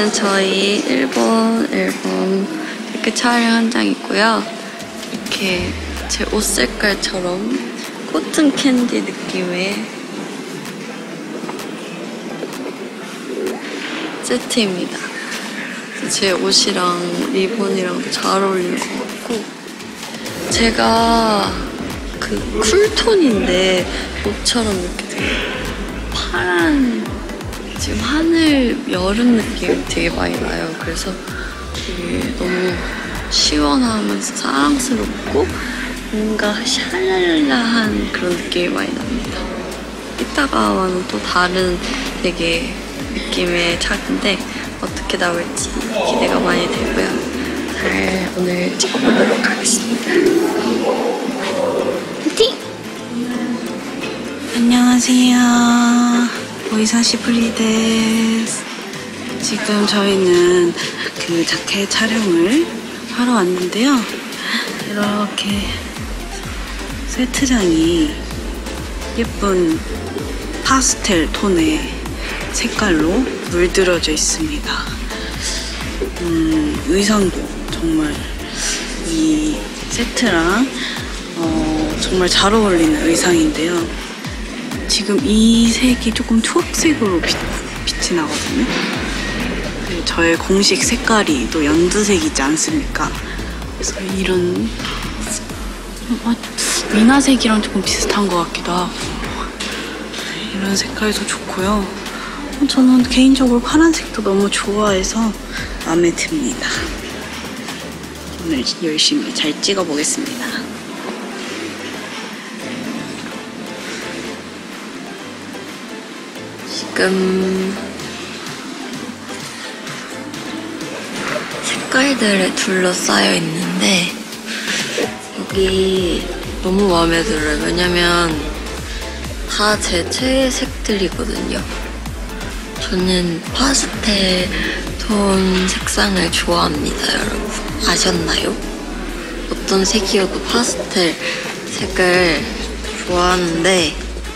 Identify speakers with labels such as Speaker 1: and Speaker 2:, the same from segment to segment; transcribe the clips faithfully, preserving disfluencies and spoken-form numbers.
Speaker 1: 여기는 저희 일본 앨범 이렇게 촬영 현장이고요. 이렇게 제 옷 색깔처럼 코튼 캔디 느낌의 세트입니다. 제 옷이랑 리본이랑도 잘 어울리는 것 같고, 제가 그 쿨톤인데 옷처럼 이렇게 되게 파란, 지금 하늘 여름 느낌이 되게 많이 나요. 그래서 되게 너무 시원하면서 사랑스럽고 뭔가 샤랄라한 그런 느낌이 많이 납니다. 이따가 와는 또 다른 되게 느낌의 차인데 어떻게 나올지 기대가 많이 되고요. 잘 오늘 찍어보도록 하겠습니다. 화이팅! 안녕하세요. 오이사시부리 데스. 지금 저희는 그 자켓 촬영을 하러 왔는데요. 이렇게 세트장이 예쁜 파스텔 톤의 색깔로 물들어져 있습니다. 음, 의상도 정말 이 세트랑 어, 정말 잘 어울리는 의상인데요. 지금 이 색이 조금 초록색으로 빛, 빛이 나거든요. 그 저의 공식 색깔이 또 연두색이지 않습니까? 그래서 이런 어, 미나색이랑 조금 비슷한 것 같기도 하고, 이런 색깔도 좋고요. 저는 개인적으로 파란색도 너무 좋아해서 마음에 듭니다. 오늘 열심히 잘 찍어보겠습니다. 지금 색깔들에 둘러싸여 있는데 여기 너무 마음에 들어요. 왜냐면 다 제 최애 색들이거든요. 저는 파스텔 톤 색상을 좋아합니다, 여러분. 아셨나요? 어떤 색이어도 파스텔 색을 좋아하는데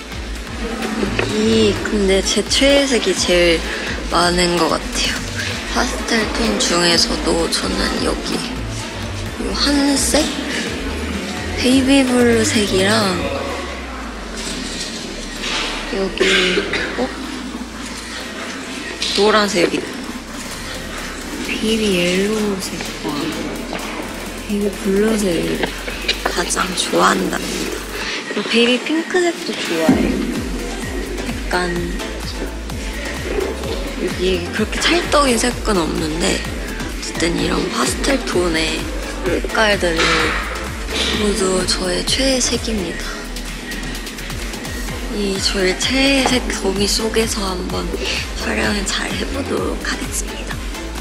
Speaker 1: 여기 근데 제 최애 색이 제일 많은 것 같아요. 파스텔 톤 중에서도 저는 여기 이 한색? 베이비 블루 색이랑 여기 어? 노란색이 베이비 옐로우색과 베이비 블루색을 가장 좋아한답니다. 그리고 베이비 핑크색도 좋아해요. 약간 여기 그렇게 찰떡인 색은 없는데 어쨌든 이런 파스텔 톤의 색깔들이 모두 저의 최애 색입니다. 이 저의 최애 색 거미 속에서 한번 촬영을 잘 해보도록 하겠습니다.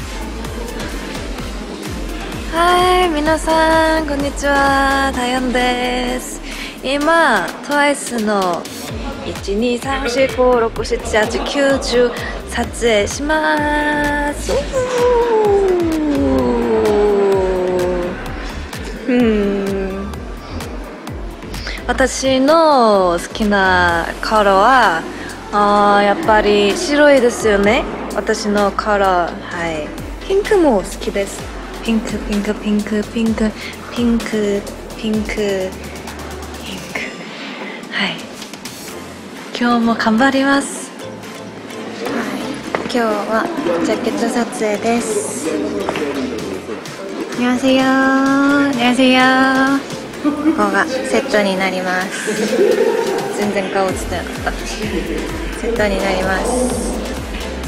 Speaker 1: 하이, 미나상, 건니치와, 다현 데스. 이마, 트와이스のいちにさんしごろくしちはちきゅうじゅう撮影します。私の好きなカラーはあーやっぱり白いですよね。私のカラー、はい。ピンクも好きです。ピンクピンクピンクピンクピンクピンクピンク、はい。今日も頑張ります。はい。今日はジャケット撮影です。안녕하세요。안녕하세요。ここがセットになります。全然顔映ってなかった。セットになります。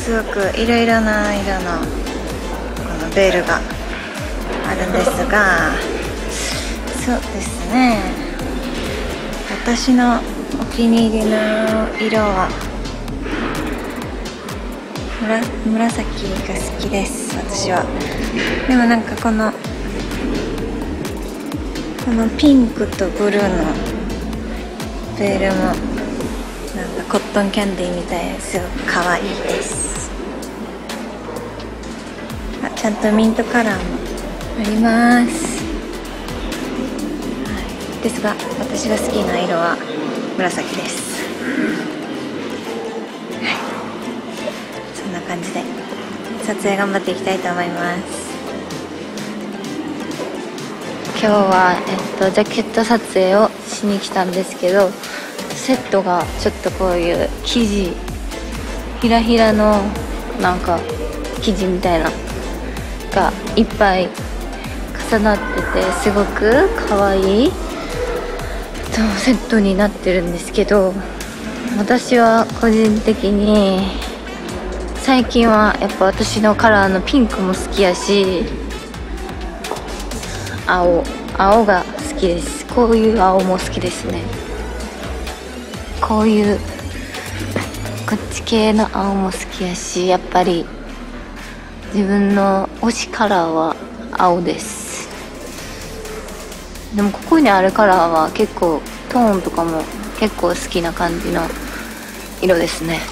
Speaker 1: すごくいろいろな色のこのベールがあるんですが、そうですね、私のお気に入りの色は紫が好きです。私は。でもなんかこのこのピンクとブルーのベールもなんかコットンキャンディーみたいですごく可愛いです。あ、ちゃんとミントカラーもあります、はい、ですが私が好きな色は紫です、はい、そんな感じで撮影頑張っていきたいと思います。今日は、えっと、ジャケット撮影をしに来たんですけど、セットがちょっとこういう生地ひらひらのなんか生地みたいながいっぱい重なってて、すごく可愛いセットになってるんですけど、私は個人的に最近はやっぱ私のカラーのピンクも好きやし、青青が好きです。こういう青も好きですね。こういうこっち系の青も好きやし、やっぱり自分の推しカラーは青です。でもここにあるカラーは結構トーンとかも結構好きな感じの色ですね。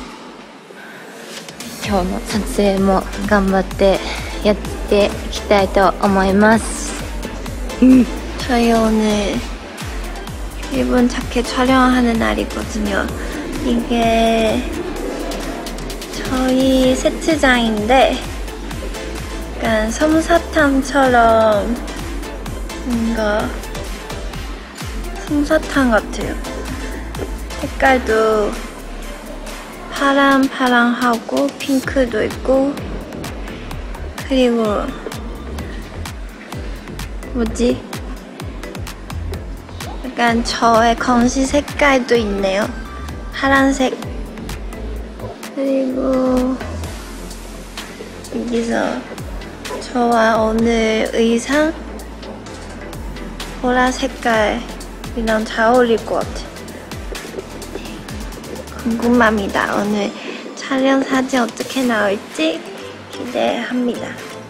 Speaker 1: 今日の撮影も頑張ってやっていきたいと思います。음. 저희 오늘 일본 자켓 촬영하는 날이거든요. 이게 저희 세트장인데 약간 솜사탕처럼 뭔가 솜사탕 같아요. 색깔도 파란 파랑하고 핑크도 있고, 그리고 뭐지? 약간 저의 건시 색깔도 있네요. 파란색. 그리고 여기서 저와 오늘 의상 보라 색깔이랑 잘 어울릴 것 같아요. 궁금합니다. 오늘 촬영 사진 어떻게 나올지 기대합니다.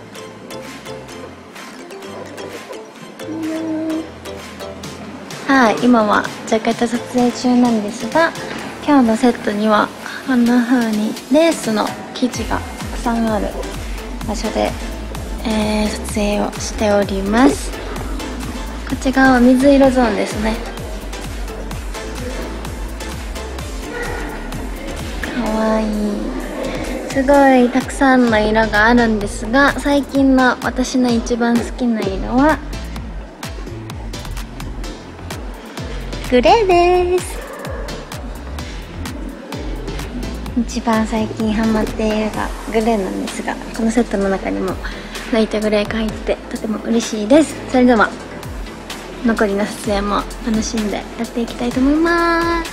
Speaker 1: はい、今はジャケット撮影中なんですが、今日のセットにはこんな風にレースの生地がたくさんある場所で、えー、撮影をしております。こっち側は水色ゾーンですね。かわいい。すごいたくさんの色があるんですが、最近の私の一番好きな色はグレーです。一番最近ハマっているのがグレーなんですが、このセットの中にもライトグレーが入ってとても嬉しいです。それでは残りの撮影も楽しんでやっていきたいと思います。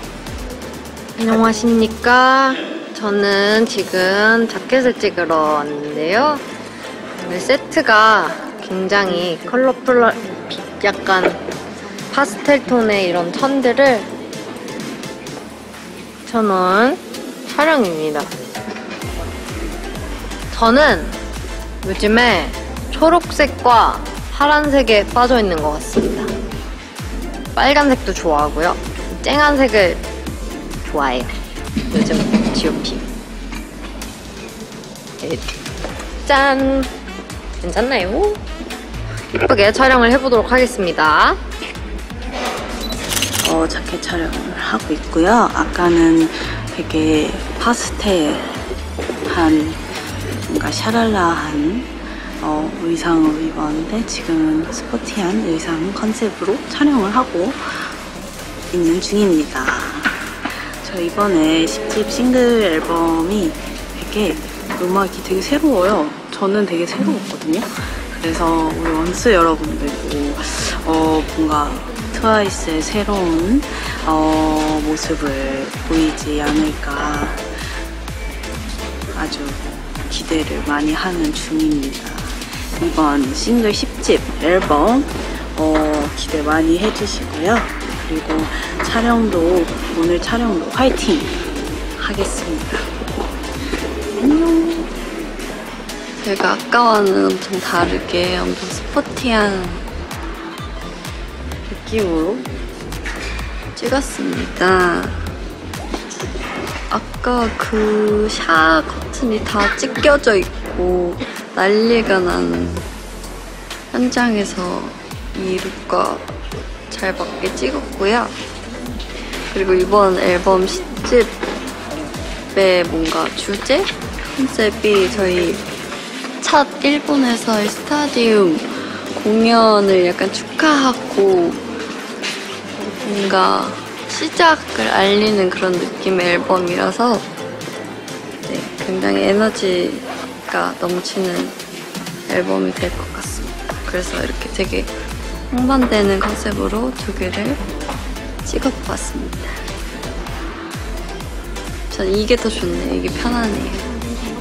Speaker 2: 안녕하십니까. 저는 지금 자켓을 찍으러 왔는데요. 오늘 세트가 굉장히 컬러풀, 약간 파스텔 톤의 이런 천들을 쳐놓은 촬영입니다. 저는 요즘에 초록색과 파란색에 빠져있는 것 같습니다. 빨간색도 좋아하고요. 쨍한 색을 좋아해요. 요즘 지오피. 짠! 괜찮나요? 예쁘게 촬영을 해보도록 하겠습니다.
Speaker 3: 어, 자켓 촬영을 하고 있고요. 아까는 되게 파스텔한, 뭔가 샤랄라한 어, 의상으로 입었는데 지금은 스포티한 의상 컨셉으로 촬영을 하고 있는 중입니다. 저 이번에 십 집 싱글 앨범이 되게 음악이 되게 새로워요. 저는 되게 새로웠거든요. 그래서 우리 원스 여러분들도 어, 뭔가 트와이스의 새로운 어, 모습을 보이지 않을까 아주 기대를 많이 하는 중입니다. 이번 싱글 십 집 앨범 어, 기대 많이 해주시고요. 그리고 촬영도 오늘 촬영도 화이팅 하겠습니다. 안녕.
Speaker 2: 제가 아까와는 엄청 다르게 엄청 스포티한 느낌으로 찍었습니다. 아까 그 샤 커튼이 다 찢겨져 있고 난리가 난 현장에서 이 룩과 잘 맞게 찍었고요. 그리고 이번 앨범 십 집의 뭔가 주제? 컨셉이 저희 첫 일본에서의 스타디움 공연을 약간 축하하고 뭔가 시작을 알리는 그런 느낌의 앨범이라서 네, 굉장히 에너지가 넘치는 앨범이 될 것 같습니다. 그래서 이렇게 되게 상반되는 컨셉으로 두 개를 찍어봤습니다. 전 이게 더 좋네요. 이게 편하네요.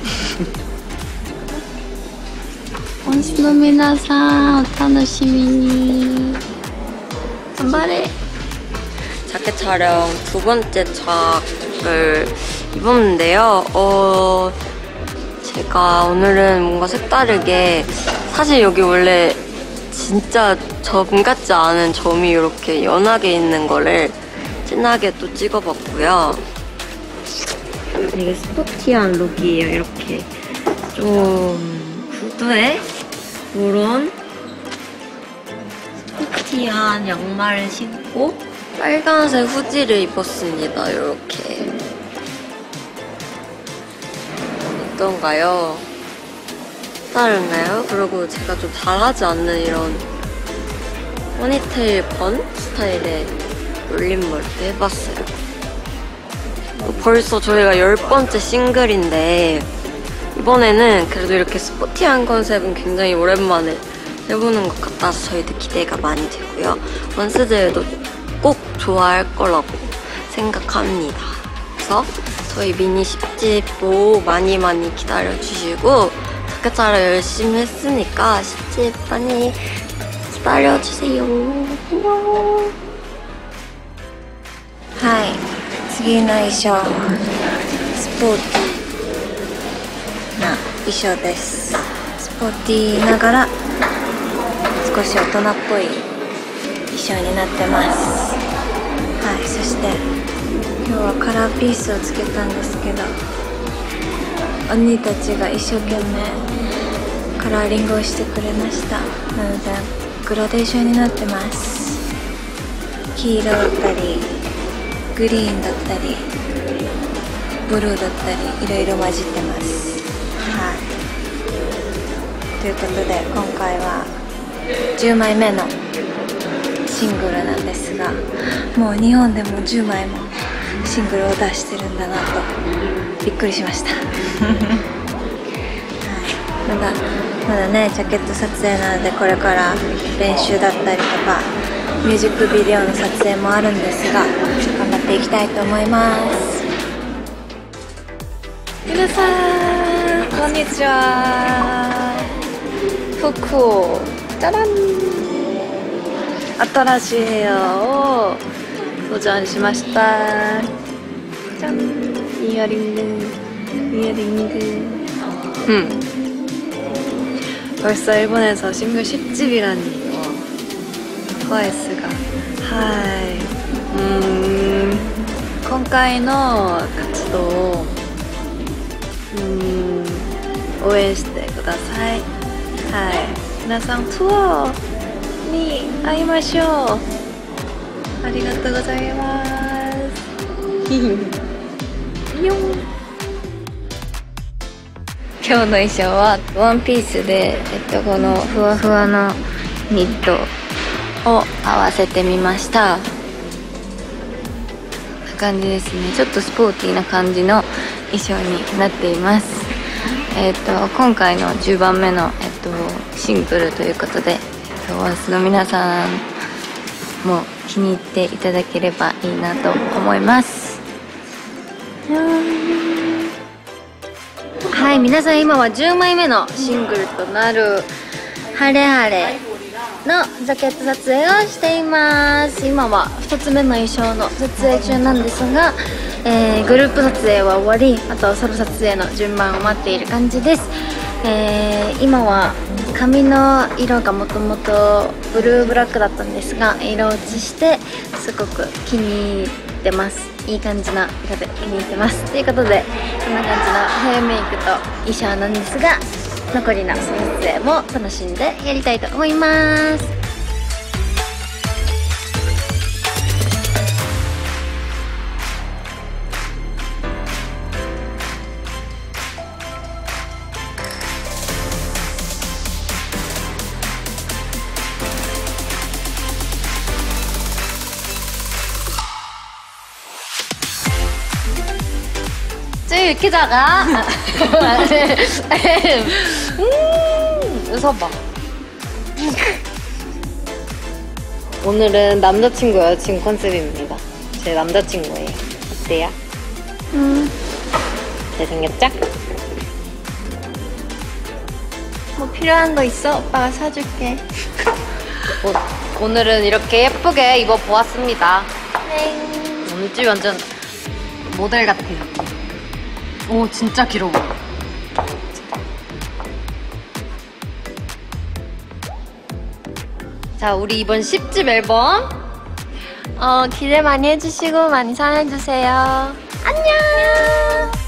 Speaker 2: 本日の皆さん、お楽しみに。頑張れ!
Speaker 4: 자켓 촬영 두 번째 착을 입었는데요. 어, 제가 오늘은 뭔가 색다르게, 사실 여기 원래 진짜 점 같지 않은 점이 이렇게 연하게 있는 거를 진하게 또 찍어봤고요. 되게 스포티한 룩이에요. 이렇게 좀 구두에 이런 스포티한 양말을 신고 빨간색 후지를 입었습니다. 이렇게. 어떤가요? 다른가요? 그리고 제가 좀 잘하지 않는 이런 포니테일 번 스타일의 올림머리도 해봤어요. 벌써 저희가 열 번째 싱글인데 이번에는 그래도 이렇게 스포티한 컨셉은 굉장히 오랜만에 해보는 것 같아서 저희도 기대가 많이 되고요. 원스들도 꼭 좋아할 거라고 생각합니다. 그래서 저희 미니 십 집도 많이 많이 기다려주시고 자켓 촬영 열심히 했으니까 십 집 많이 기다려주세요. 안녕.
Speaker 1: はい、次の衣装スポーティーな衣装です。スポーティーながら少し大人っぽい衣装になってます。はい、そして今日はカラーピースをつけたんですけど、お兄たちが一生懸命カラーリングをしてくれました。なのでグラデーションになってます。黄色だったりグリーンだったりブルーだったりいろいろ混じってます。はい、ということで今回はじゅうまいめのシングルなんですが、もう日本でもじゅうまいもシングルを出してるんだなとびっくりしました。はい、まだまだねジャケット撮影なのでこれから練習だったりとかミュージックビデオの撮影もあるんですが頑張っていきたいと思います。皆さんこんにちは。服をじゃらん新しい部屋を登場しました。じゃんイヤリングイヤリング음 벌써 일본에서 싱글 십 집이라니 트와이스가 하이 음今回の活動음応援してください。はい、皆さんツアーに会いましょう。ありがとうございます。よん今日の衣装はワンピースで、えっと、このふわふわのニットを合わせてみました。こんな感じですね。ちょっとスポーティーな感じの衣装になっています。えっと今回のじゅうばんめの、えっと、シングルということで、オアシスの皆さんも気に入っていただければいいなと思います。はい、皆さん今はじゅうまいめのシングルとなる「ハレハレ」のジャケット撮影をしています。今はふたつめの衣装の撮影中なんですが、えー、グループ撮影は終わり、あとはソロ撮影の順番を待っている感じです。えー、今は髪の色がもともとブルーブラックだったんですが、色落ちしてすごく気に入ってます。いい感じな色で気に入ってます。ということでこんな感じのヘアメイクと衣装なんですが、残りの撮影も楽しんでやりたいと思います。
Speaker 2: 왜 이렇게 작아? 음, 웃어봐. 오늘은 남자친구 여자친구 컨셉입니다. 제 남자친구예요. 어때요?
Speaker 1: 음,
Speaker 2: 잘생겼죠?
Speaker 1: 뭐 필요한 거 있어? 오빠가 사줄게.
Speaker 2: 오, 오늘은 이렇게 예쁘게 입어보았습니다.
Speaker 1: 네.
Speaker 2: 오늘 집 완전 모델 같아요. 오, 진짜 길어 보여. 자, 우리 이번 십 집 앨범
Speaker 1: 어, 기대 많이 해주시고 많이 사랑해주세요. 안녕!